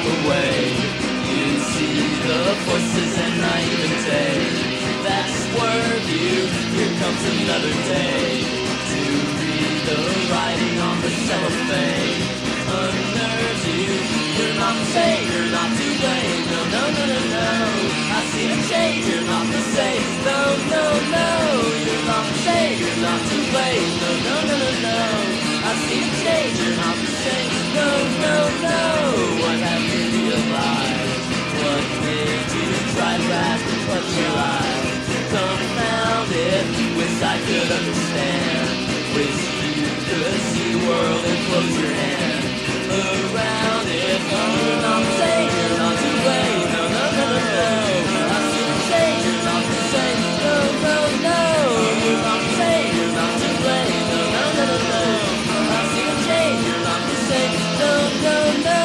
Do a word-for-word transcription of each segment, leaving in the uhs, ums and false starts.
away. You see the forces and naivete that swerve you. Here comes another day to read the writing on the cellophane. Unnerves you. You're not the same, you're not to blame. No, no, no, no, no. I see a change, you're not the same. No, no, no. You're not the same, you're not to blame. No, no, no, no, no. I see a change, you're not the same. No, no, no. What have you realized? What made you try to ask and clutch your eyes? Confounded, wish I could understand. Wish you could see the world and close your hand around it. No, you're not the same, you're not to blame. No, no, no, no, no. I see the change, you're not the same. No, no, no. You're not the same, you're not to blame. No, no, no, no, no. I see the change, you're not the same. No, no, no.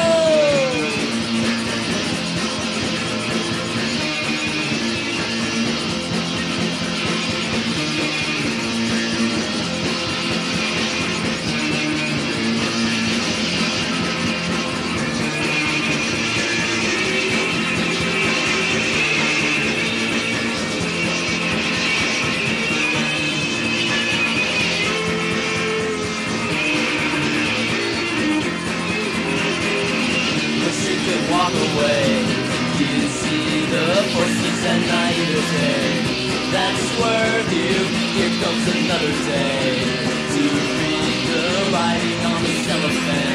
Walk away. You see the forces and naivete that swerve you. Here comes another day to read the writing on the cellophane.